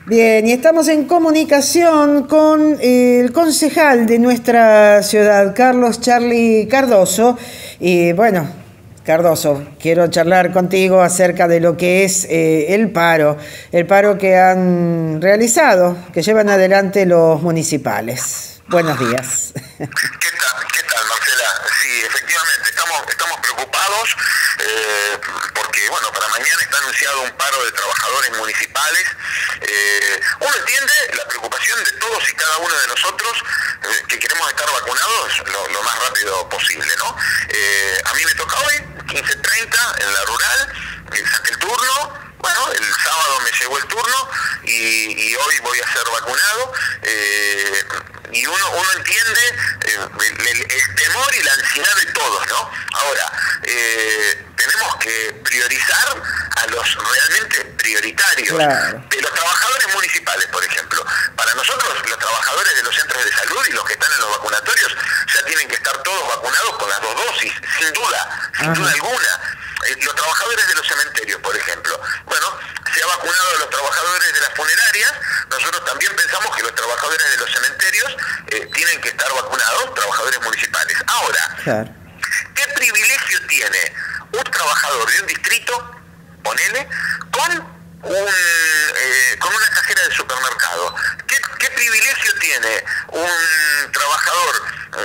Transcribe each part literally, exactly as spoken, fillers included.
Bien, y estamos en comunicación con el concejal de nuestra ciudad, Carlos Charly Cardoso. Y bueno, Cardoso, quiero charlar contigo acerca de lo que es eh, el paro, el paro que han realizado, que llevan adelante los municipales. Buenos días. ¿Qué tal, qué tal, Marcela? Sí, efectivamente, estamos, estamos preocupados eh, porque, bueno, para mañana está anunciado un paro de trabajadores municipales. Eh, uno entiende la preocupación de todos y cada uno de nosotros eh, que queremos estar vacunados lo, lo más rápido posible, ¿no? Eh, a mí me toca hoy, quince treinta, en la rural, eh, saqué el turno. Bueno, el sábado me llegó el turno y, y hoy voy a ser vacunado. Eh, y uno, uno entiende eh, el, el, el temor y la ansiedad de todos, ¿no? Ahora, eh, tenemos que priorizar a los realmente prioritarios. Claro. De los trabajadores municipales, por ejemplo. Para nosotros, los trabajadores de los centros de salud y los que están en los vacunatorios ya tienen que estar todos vacunados con las dos dosis, sin duda, sin Ajá. duda alguna. Eh, los trabajadores de los cementerios, por ejemplo. Bueno, se ha vacunado a los trabajadores de las funerarias. Nosotros también pensamos que los trabajadores de los cementerios eh, tienen que estar vacunados, trabajadores municipales. Ahora, Claro. ¿qué privilegio tiene un trabajador de un distrito, ponele, con un eh, con una cajera de supermercado? ¿Qué, qué privilegio tiene un trabajador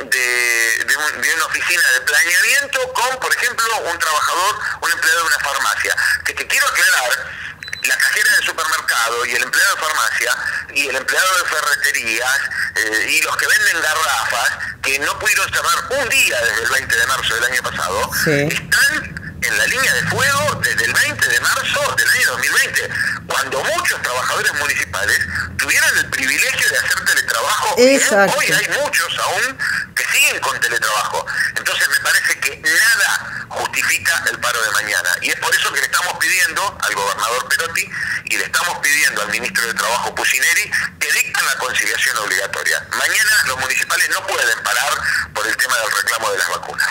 de, de, un, de una oficina de planeamiento con, por ejemplo, un trabajador, un empleado de una farmacia? Que te quiero aclarar, la cajera del supermercado y el empleado de farmacia y el empleado de ferreterías eh, y los que venden garrafas, que no pudieron cerrar un día desde el veinte de marzo del año pasado, Sí. están en la línea de fuego desde el veinte de marzo del año dos mil veinte, cuando muchos trabajadores municipales tuvieron el privilegio de hacer teletrabajo. Exacto. Hoy hay muchos aún que siguen con teletrabajo. Entonces me parece que nada justifica el paro de mañana. Y es por eso que le estamos pidiendo al gobernador Perotti y le estamos pidiendo al ministro de Trabajo Pucineri que dicten la conciliación obligatoria. Mañana los municipales no pueden parar por el tema del reclamo de las vacunas.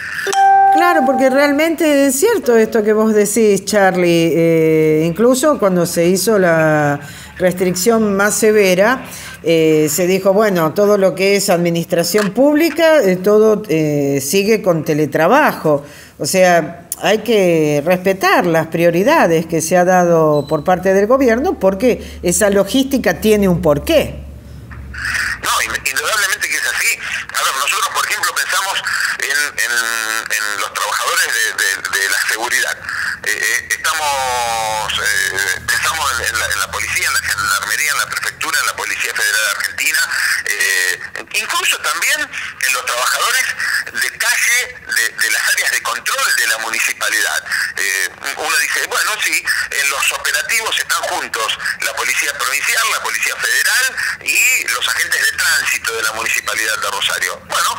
Claro, porque realmente es cierto esto que vos decís, Charly. Eh, incluso cuando se hizo la restricción más severa, eh, se dijo, bueno, todo lo que es administración pública, eh, todo eh, sigue con teletrabajo. O sea, hay que respetar las prioridades que se ha dado por parte del gobierno, porque esa logística tiene un porqué. No, indudablemente que es así. A ver, nosotros, por ejemplo, pensamos en, en, en los trabajadores de, de, de la seguridad. Eh, eh, estamos, eh, pensamos en, en, la, en la policía, en la gendarmería, en la prefectura, en la Policía Federal Argentina, eh, incluso también en los trabajadores de calle de, de las áreas de control de la municipalidad. Eh, uno dice, bueno, sí, en los operativos están juntos la Policía Provincial, la Policía Federal y los agentes de tránsito de la Municipalidad de Rosario. Bueno,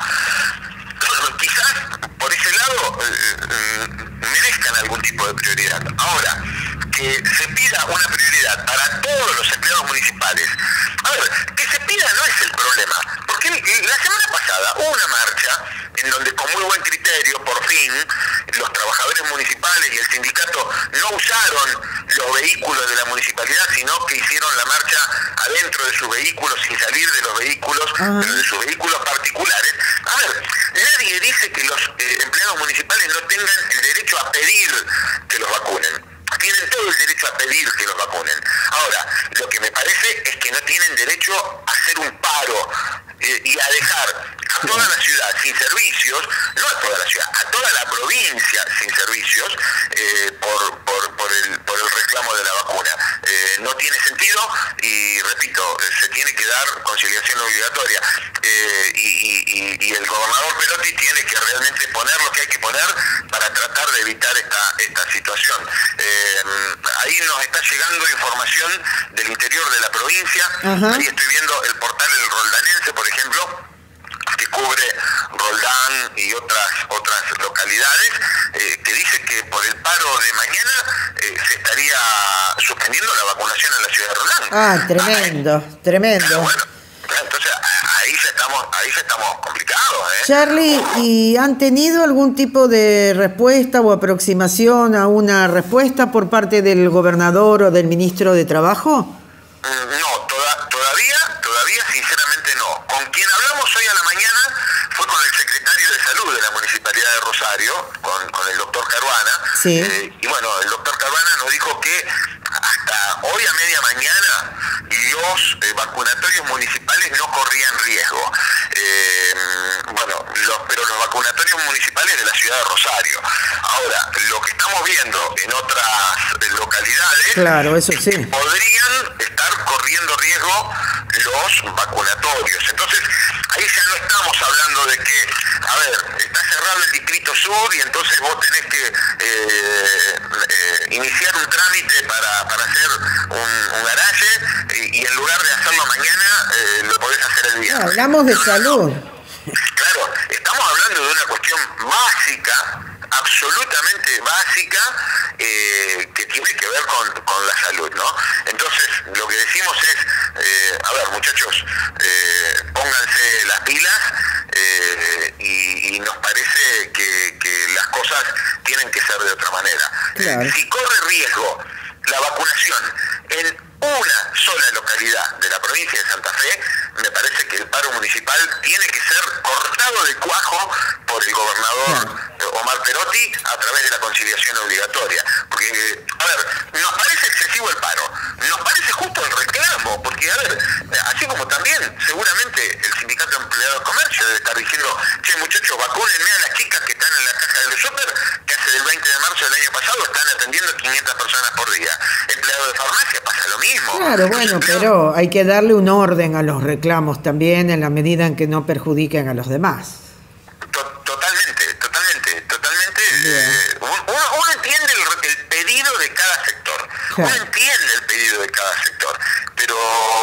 quizás por ese lado eh, merezcan algún tipo de prioridad. Ahora, que se pida una prioridad para todos los empleados municipales. A ver, que se pida no es el problema, porque la semana pasada hubo una marcha en donde con muy buen criterio, por fin, los trabajadores municipales y el sindicato no usaron los vehículos de la municipalidad, sino que hicieron la marcha adentro de sus vehículos, sin salir de los vehículos, Ajá. pero de sus vehículos particulares. A ver, nadie dice que los eh, empleados municipales no tengan el derecho a pedir que los vacunen. Tienen todo el derecho a pedir que los vacunen. Ahora, lo que me parece es que no tienen derecho a hacer un paro eh, y a dejar a toda la ciudad sin servicios, no a toda la ciudad, a toda la provincia sin servicios eh, por, por, por, el, por el reclamo de la vacuna. Eh, no tiene sentido y, repito, se tiene que dar conciliación obligatoria. Eh, y, y, y el gobernador Perotti tiene que realmente poner lo que hay que poner para tratar de evitar esta, esta situación. Eh, ahí nos está llegando información del interior de la provincia. Ajá. Ahí estoy viendo el portal El Roldanense, por ejemplo, que cubre Roldán y otras otras localidades, eh, que dice que por el paro de mañana eh, se estaría suspendiendo la vacunación en la ciudad de Roldán. Ah, tremendo, ah, tremendo. Bueno, entonces ahí ya estamos, ahí ya estamos complicados, ¿eh? Charly, ¿y han tenido algún tipo de respuesta o aproximación a una respuesta por parte del gobernador o del ministro de Trabajo? No, toda, todavía, todavía sinceramente no. Con quien hablamos hoy a la mañana fue con el secretario de Salud de la Municipalidad de Rosario, con, con el doctor Caruana. Sí. Eh, y bueno, el doctor Caruana nos dijo que hasta hoy a media mañana los eh, vacunatorios municipales no corrían riesgo. Eh, bueno, los, pero los vacunatorios municipales de la ciudad de Rosario. Ahora, lo que estamos viendo en otras eh, localidades, claro, eso sí, podrían estar corriendo riesgo los vacunatorios. Entonces, ahí ya no estamos hablando de que, a ver, está cerrado el distrito sur y entonces vos tenés que eh, eh, iniciar un trámite para, para hacer un, un garaje y, y en lugar de hacerlo mañana, eh, lo podés hacer el viernes. Hablamos de salud. Claro, estamos hablando de una cuestión básica, absolutamente básica, eh, que tiene que ver con, con la salud, ¿no? Entonces, lo que decimos es, eh, a ver, muchachos, eh, pónganse las pilas eh, y, y nos parece que, que las cosas tienen que ser de otra manera. Claro. Si corre riesgo la vacunación en una sola localidad de la provincia de Santa Fe, me parece que el paro municipal tiene que ser cortado de cuajo por el gobernador claro. Omar Perotti a través de la conciliación obligatoria. Porque, a ver, nos parece excesivo el paro, nos parece justo el reclamo, porque, a ver, así como también seguramente el Sindicato de Empleados de Comercio debe estar diciendo, che muchachos, vacúnenme a las chicas que están en la caja del súper, que hace del veinte de marzo del año pasado están atendiendo quinientas personas por día. Empleado de farmacia pasa lo mismo. Claro, bueno, pero hay que darle un orden a los reclamos también en la medida en que no perjudiquen a los demás. Totalmente, totalmente, totalmente. Eh, uno, uno entiende el, el pedido de cada sector, claro. Uno entiende el pedido de cada sector, pero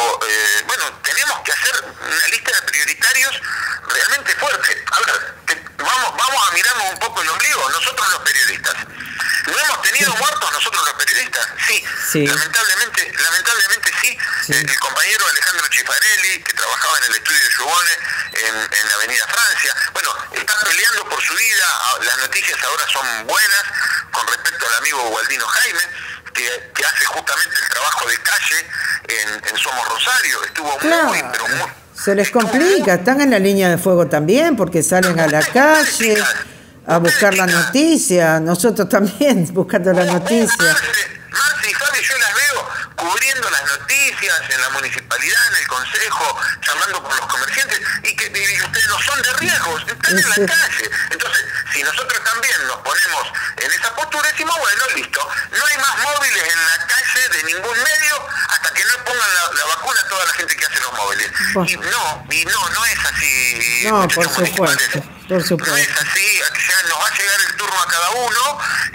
eh, bueno, tenemos que hacer una lista de prioritarios realmente fuerte. A ver, te, vamos, vamos a mirarnos un poco el ombligo, nosotros los periodistas. ¿No hemos tenido muertos nosotros los periodistas? Sí, sí. Lamentablemente, lamentablemente sí. sí. El, el compañero Alejandro Chifarelli, que trabajaba en el estudio de Yugone, en, en la Avenida Francia, bueno, está peleando por su vida. Las noticias ahora son buenas con respecto al amigo Gualdino Jaime, que, que hace justamente el trabajo de calle en, en Somos Rosario. Estuvo claro. muy, pero muy... Se les complica, están en la línea de fuego también, porque salen a la calle a buscar la noticia, nosotros también buscando la noticia. Marce y Fabi, yo las veo cubriendo las noticias en la municipalidad, en el consejo, llamando por los comerciantes, y que y ustedes no son de riesgos, están en la calle. Entonces, si nosotros también nos ponemos en esa postura, decimos, bueno, listo, no hay más móviles en la calle de ningún medio hasta que no pongan la, la vacuna a toda la gente que hace los móviles. Y no, y no, no es así. No, por supuesto, por supuesto. No es así, ya nos va a llegar el turno a cada uno, y,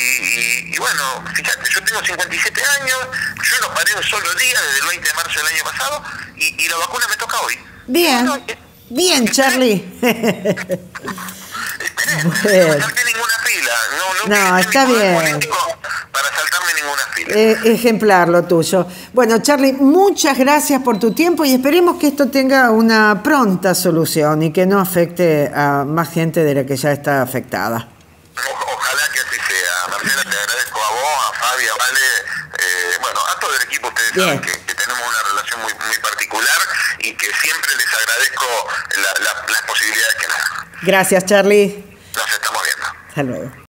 y, y bueno, fíjate, yo tengo cincuenta y siete años, yo no paré un solo día desde el veinte de marzo del año pasado, y, y la vacuna me toca hoy. Bien, bueno, bien, Charlie. Esperé, bueno. No salté ninguna fila, no, no, no está bien. Para saltarme ninguna fila. Eh, ejemplar lo tuyo. Bueno, Charlie, muchas gracias por tu tiempo y esperemos que esto tenga una pronta solución y que no afecte a más gente de la que ya está afectada. O, ojalá que así sea. Marcela, te agradezco a vos, a Fabi, a Vale, eh, bueno, a todo el equipo. Ustedes Bien. saben que, que tenemos una relación muy, muy particular y que siempre les agradezco la, la, las posibilidades que nos dan. Gracias, Charlie. Nos estamos viendo. Hasta luego.